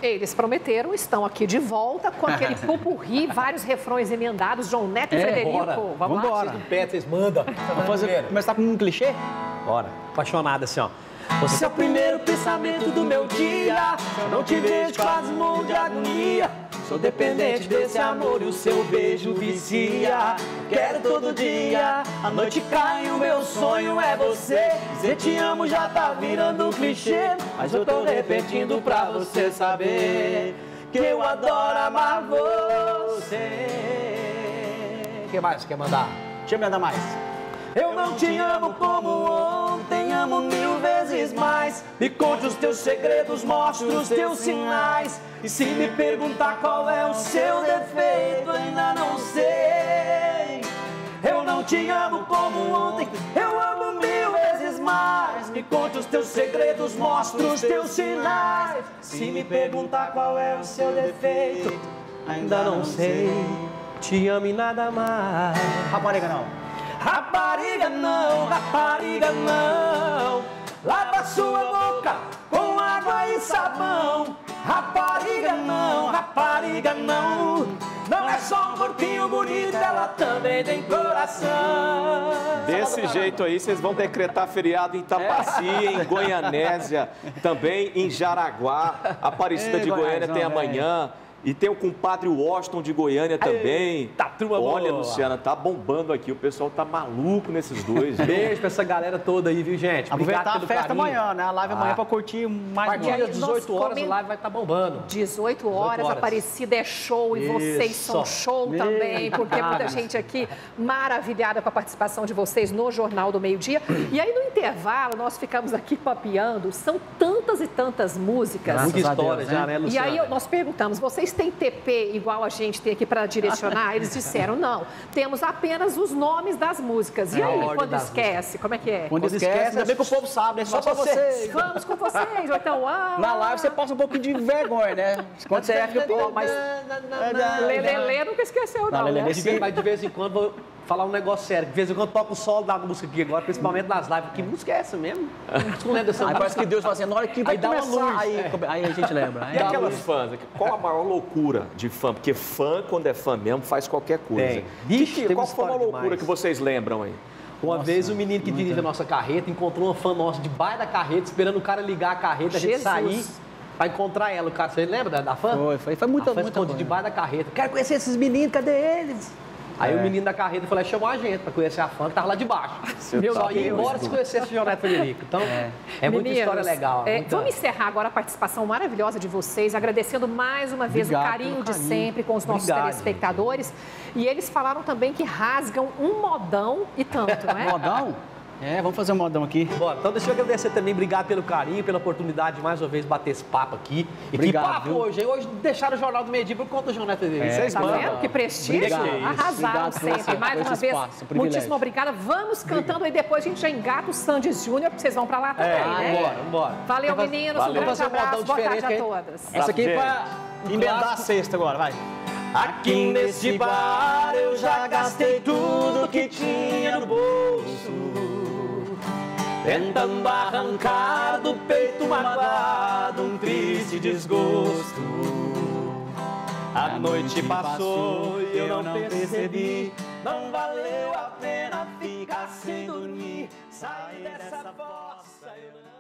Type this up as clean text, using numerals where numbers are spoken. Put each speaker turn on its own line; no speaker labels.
Eles prometeram, estão aqui de volta com aquele pupurri, vários refrões emendados, João Neto e Frederico.
Bora.
Vamos lá.
Vocês não pedem, vocês mandam.
Vamos começar com um clichê?
Bora. Apaixonado assim, ó. Você é o primeiro pensamento do meu dia. Se eu não te vejo, quase morro de agonia. Sou dependente desse amor e o seu beijo vicia. Quero todo dia, a noite cai e o meu sonho é você. Dizer te amo já tá virando um clichê, mas eu tô repetindo pra você saber que eu adoro amar você. O que mais você quer mandar?
Deixa eu me dar mais.
Eu não te amo como ontem, amo 1000 vezes mais. Me conte os teus segredos, mostre os teus sinais. E se me perguntar qual é o seu defeito, ainda não sei. Eu não te amo como ontem, eu amo 1000 vezes mais. Me conte os teus segredos, mostre os teus sinais. Se me perguntar qual é o seu defeito, ainda não sei. Te amo e nada mais.
Rapariga não.
Rapariga não, lava sua boca com água e sabão. Rapariga não, não é só um corpinho bonito, ela também tem coração.
Desse jeito aí, vocês vão decretar feriado em Tapaci, em Goianésia, também em Jaraguá, Aparecida de Goiânia tem amanhã. E tem o compadre Washington de Goiânia também.
Tá, turma boa.
Olha, Luciana, tá bombando aqui. O pessoal tá maluco nesses dois.
Beijo pra essa galera toda aí, viu, gente?
Aproveitar a festa amanhã, né? A live amanhã pra curtir mais
a partir das 18 horas, a live vai estar bombando.
18 horas, Aparecida é show e vocês são show também, porque muita gente aqui maravilhada com a participação de vocês no Jornal do Meio-Dia. E aí, no intervalo, nós ficamos aqui papeando. São tantas e tantas músicas.
Muita história já, né, Luciana?
E aí, nós perguntamos, vocês tem TP igual a gente tem aqui para direcionar? Eles disseram, não, temos apenas os nomes das músicas. E aí, quando esquece, como é que é?
Quando esquece, ainda bem que o povo sabe, né? Só pra vocês.
Vamos com vocês, ou então...
Na live você passa um pouco de vergonha, né? Quando você é, fica...
Mas Lelê nunca esqueceu, não, né?
Mas de vez em quando, vou falar um negócio sério. De vez em quando toco o solo da música aqui agora, principalmente nas lives. Que música é essa mesmo? Não lembro dessa música.
Aí parece que Deus fala assim, na hora que vai
dá uma
começar,
luz.
aí a gente lembra.
E aquelas fãs? Qual a maior loucura de fã? Porque fã, quando é fã mesmo, faz qualquer coisa.
Tem. Vixe,
Qual foi uma loucura que vocês lembram aí?
Uma vez o menino que dirige a nossa carreta encontrou uma fã nossa debaixo da carreta, esperando o cara ligar a carreta, a gente sair pra encontrar ela. O cara, você lembra da fã?
Foi muita
coisa. Debaixo da carreta. Quero conhecer esses meninos, cadê eles? Aí o menino da carreta falou, chamou a gente pra conhecer a fã que tava lá de baixo. Só ia embora se conhecesse o João Neto Frederico. Então, é muita história legal.
Vamos encerrar agora a participação maravilhosa de vocês, agradecendo mais uma vez o carinho de sempre com os nossos telespectadores. E eles falaram também que rasgam um modão e tanto, não é?
Modão? Vamos fazer um modão aqui.
Bora, então deixa eu agradecer também, obrigado pelo carinho, pela oportunidade de mais uma vez bater esse papo aqui. E
obrigado,
que papo hoje, hein? Hoje deixaram o Jornal do Meio-Dia por conta do João Neto Frederico.
Vocês tá vendo? Que prestígio. Arrasaram sempre. Mais uma vez, muitíssimo obrigada. Vamos cantando aí, depois a gente já engata o Sandy Júnior, porque vocês vão pra lá também, né?
Vambora.
Valeu, meninos. Um grande abraço. Boa tarde a todas.
Essa aqui é pra emendar a sexta agora, vai.
Aqui nesse bar eu já gastei tudo que tinha no bolso, tentando arrancar do peito magoado um triste desgosto. A noite passou e eu não percebi, não valeu a pena ficar sem dormir. Sair dessa fossa eu não...